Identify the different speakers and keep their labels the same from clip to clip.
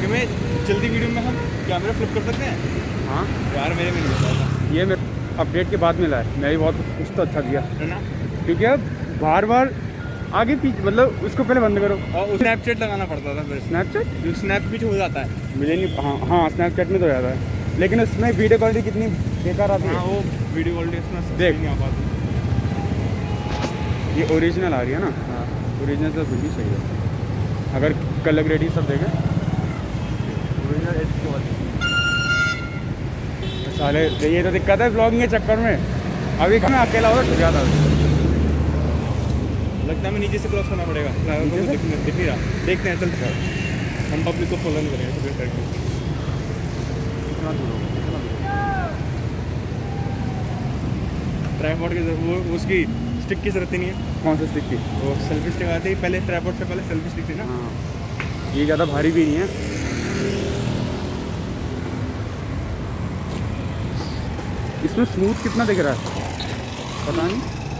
Speaker 1: में जल्दी वीडियो में हम कैमरा फ्लिप कर सकते हैं।
Speaker 2: हाँ
Speaker 1: यार मेरे में नहीं होता था।
Speaker 2: ये मेरे अपडेट के बाद मिला है। मैं भी बहुत कुछ तो अच्छा दिया
Speaker 1: है ना,
Speaker 2: क्योंकि अब बार बार आगे पीछे मतलब उसको पहले बंद करो।
Speaker 1: और स्नैपचैट लगाना पड़ता था फिर।
Speaker 2: स्नैपचैट
Speaker 1: स्नैप भी हो जाता है
Speaker 2: मुझे नहीं। हाँ हाँ स्नैपचैट में तो ज़्यादा है, लेकिन उसमें वीडियो क्वालिटी कितनी बेकार आती है।
Speaker 1: हाँ, वो वीडियो क्वालिटी इसमें
Speaker 2: देख।
Speaker 1: नहीं आ पाती।
Speaker 2: ये ओरिजिनल आ रही है ना।
Speaker 1: हाँ,
Speaker 2: ओरिजिनल तो फिर भी सही है। अगर कलर ग्रेडिंग सब देखें
Speaker 1: ओरिजिनल एच की वाली।
Speaker 2: साले ये तो दिक्कत है ब्लॉगिंग के चक्कर में। अभी मैं अकेला होगा तो ज़्यादा
Speaker 1: लगता है हमें नीचे से क्रॉस करना पड़ेगा।
Speaker 2: नीचे से?
Speaker 1: दिख नहीं रहा। देखते हैं, चलते हैं। हम पब्लिक को फॉलो नहीं करेंगे तो करके।
Speaker 2: कितना दूर होगा?
Speaker 1: ट्राइपॉड की वो उसकी स्टिक की जरूरत ही नहीं है।
Speaker 2: कौन सा स्टिक की?
Speaker 1: वो सेल्फी स्टिक आती है पहले, ट्राइपॉड से पहले सेल्फी स्टिक थी ना।
Speaker 2: हाँ ये ज़्यादा भारी भी नहीं है। इसमें स्मूथ कितना दिख रहा है पता नहीं।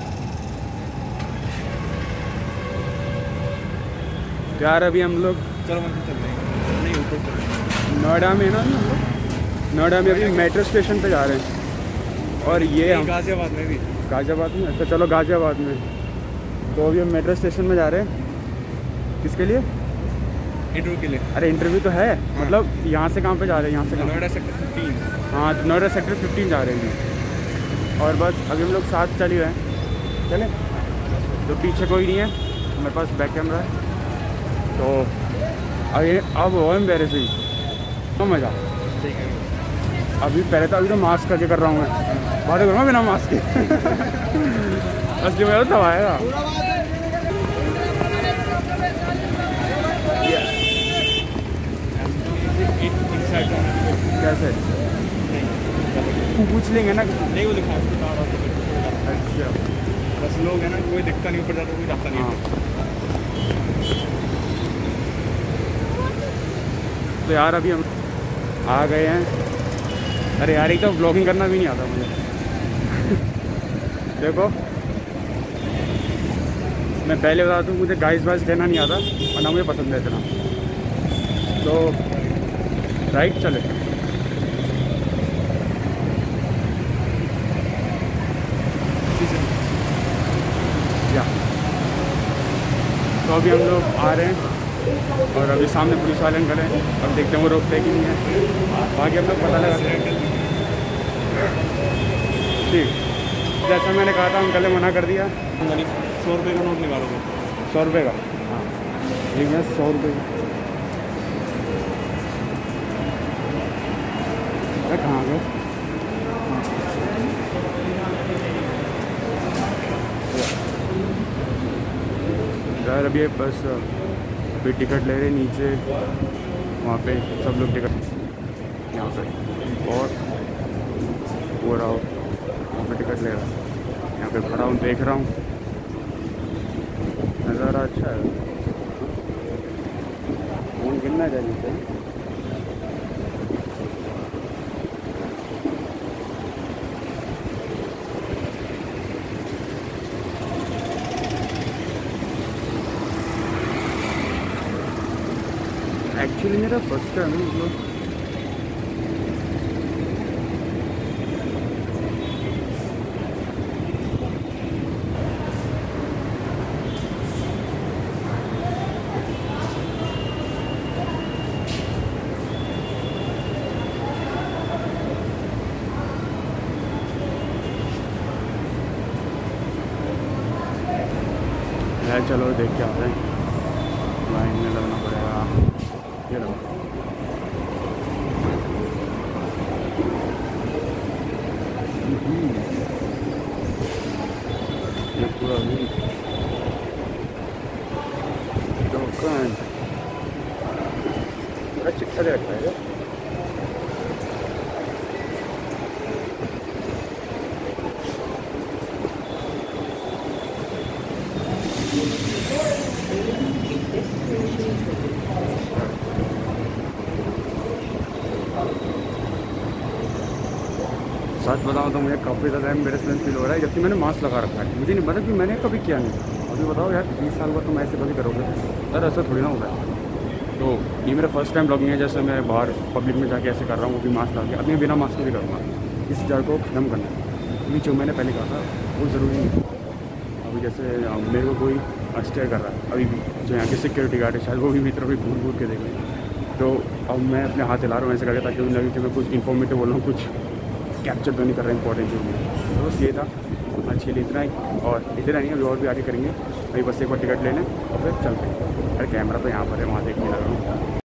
Speaker 2: यार अभी हम लोग
Speaker 1: चलो वहीं से चल रहे हैं। नहीं, ऊपर चल रहे हैं।
Speaker 2: नोएडा में ना, हम लोग नोएडा में अभी मेट्रो स्टेशन पे जा रहे हैं। और ये हम
Speaker 1: गाजियाबाद में भी।
Speaker 2: गाजियाबाद में। अच्छा चलो गाजियाबाद में। तो अभी हम मेट्रो स्टेशन में जा रहे हैं। किसके लिए?
Speaker 1: इंटरव्यू के लिए।
Speaker 2: अरे इंटरव्यू तो है। मतलब यहाँ से कहाँ पे जा रहे हैं? यहाँ से
Speaker 1: नोएडा सेक्टर 15।
Speaker 2: हाँ नोएडा सेक्टर 15 जा रहे हैं। और बस अभी हम लोग साथ चल ही रहे हैं। चले तो पीछे कोई नहीं है, मेरे पास बैक कैमरा है। तो अभी अब हो एम्बैरेसिंग तो मज़ा।
Speaker 1: ठीक है।
Speaker 2: अभी पहले तो अभी तो मास्क करके कर रहा हूँ मैं। बातें करूँगा बिना मास्क के। असली में तो आएगा। कैसे पूछ लेंगे ना?
Speaker 1: नहीं, वो लिखा है उसको तार और
Speaker 2: अच्छा
Speaker 1: बस लोग है ना, कोई दिक्कत नहीं, ऊपर जाता कोई रास्ता नहीं है।
Speaker 2: तो यार अभी हम आ गए हैं। अरे यार एक तो ब्लॉगिंग करना भी नहीं आता मुझे। देखो मैं पहले बता दूँ, मुझे गाइस वाइस कहना नहीं आता और ना मुझे पसंद है इतना। तो राइट चले। या तो अभी हम लोग आ रहे हैं और अभी सामने पुलिस वाले खड़े हैं। अब देखते हैं वो रोकते कि नहीं है। बाकी हम लोग पता लगा। ठीक जैसा मैंने कहा था अंकल ने मना कर दिया।
Speaker 1: 100 रुपये का नोट निकालोगे?
Speaker 2: 100 रुपये का? हाँ ठीक है 100 रुपये। अरे कहाँ गए? यार अभी बस अभी टिकट ले रहे नीचे, वहाँ पे सब लोग टिकट यहाँ पे और वो रहा वहाँ पे टिकट ले रहा है। यहाँ पे खड़ा हूँ देख रहा हूँ, नज़ारा अच्छा है। फोन गिरना चाहिए। एक्चुअली मेरा फर्स्ट टाइम है मतलब। यार चलो देख के आते हैं। लाइन में लगना पड़ेगा। ये लो ये पूरा दुकान बड़ा चिट्ठा दे रखा है। सच बताऊँ तो मुझे काफ़ी ज़्यादा एम्बैरेसमेंट फील हो रहा है, जबकि मैंने मास्क लगा रखा है। मुझे नहीं पता कि मैंने कभी किया नहीं। अभी बताओ यार 20 साल बाद तुम ऐसे कभी करोगे? यार ऐसा थोड़ी ना होगा। तो ये मेरा फर्स्ट टाइम ब्लॉगिंग है, जैसे मैं बाहर पब्लिक में जाके ऐसे कर रहा हूँ, वो भी मास्क लगा के। अब मैं बिना मास्क के भी करूँगा, इस डर को खत्म करना है, क्योंकि जो मैंने पहले कहा था वो ज़रूरी नहीं है। अभी जैसे मेरे को कोई स्टेयर कर रहा है, अभी भी जो यहाँ के सिक्योरिटी गार्ड है शायद वो भी मेरी तरफ घूर घूर के देख रहे हैं। तो अब मैं अपने हाथ हिला रहा हूँ ऐसे करके, ताकि उन्हें लगे कि मैं कुछ इन्फॉर्मेटिव बोल रहा हूँ, कुछ कैप्चर तो नहीं कर रहा है इंपॉर्टेंट जो भी। तो बस ये था आज के लिए, इतना ही। और इतना नहीं, अभी और भी आगे करेंगे। अभी बस एक बार टिकट ले लें और फिर चलते हैं। अरे कैमरा तो यहाँ पर है, वहाँ देखने लगा हूँ।